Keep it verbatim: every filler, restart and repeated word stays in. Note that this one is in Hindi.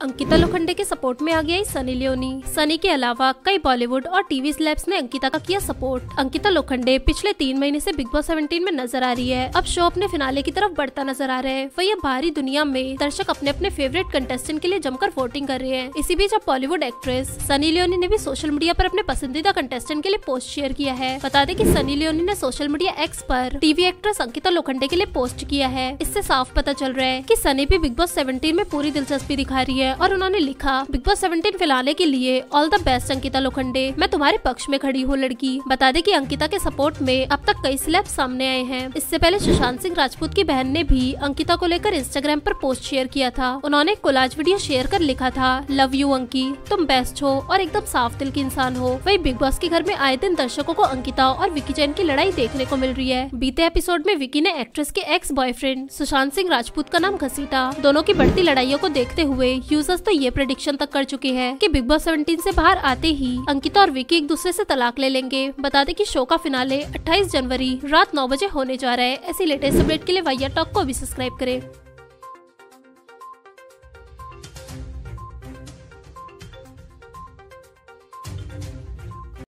अंकिता लोखंडे के सपोर्ट में आ गई सनी लियोनी। सनी के अलावा कई बॉलीवुड और टीवी स्लैब्स ने अंकिता का किया सपोर्ट। अंकिता लोखंडे पिछले तीन महीने से बिग बॉस सेवनटीन में नजर आ रही है। अब शो अपने फिनाले की तरफ बढ़ता नजर आ रहा है। वही अब बाहरी दुनिया में दर्शक अपने अपने फेवरेट कंटेस्टेंट के लिए जमकर वोटिंग कर रहे हैं। इसी बीच अब बॉलीवुड एक्ट्रेस सनी लियोनी ने भी सोशल मीडिया पर अपने पसंदीदा कंटेस्टेंट के लिए पोस्ट शेयर किया है। बता दें कि सनी लियोनी ने सोशल मीडिया एक्स पर टीवी एक्ट्रेस अंकिता लोखंडे के लिए पोस्ट किया है। इससे साफ पता चल रहा है कि सनी भी बिग बॉस सेवनटीन में पूरी दिलचस्पी दिखा रही है और उन्होंने लिखा, बिग बॉस सेवनटीन फिनाले के लिए all the best Ankita Lokhande, मैं तुम्हारे पक्ष में खड़ी हूँ लड़की। बता दें कि अंकिता के सपोर्ट में अब तक कई स्लैब सामने आए हैं। इससे पहले सुशांत सिंह राजपूत की बहन ने भी अंकिता को लेकर इंस्टाग्राम पर पोस्ट शेयर किया था। उन्होंने कोलाज वीडियो शेयर कर लिखा था, लव यू अंकी, तुम बेस्ट हो और एकदम साफ दिल की इंसान हो। वही बिग बॉस के घर में आए दिन दर्शकों को अंकिता और विकी जैन की लड़ाई देखने को मिल रही है। बीते एपिसोड में विकी ने एक्ट्रेस के एक्स बॉयफ्रेंड सुशांत सिंह राजपूत का नाम घसीटा। दोनों की बढ़ती लड़ाइयों को देखते हुए यूजर्स तो ये प्रेडिक्शन तक कर चुके हैं कि बिग बॉस सेवनटीन से बाहर आते ही अंकिता और विकी एक दूसरे से तलाक ले लेंगे। बता दें कि शो का फिनाले अट्ठाईस जनवरी रात नौ बजे होने जा रहा है। ऐसी लेटेस्ट अपडेट के लिए वाहियात टॉक को भी सब्सक्राइब करें।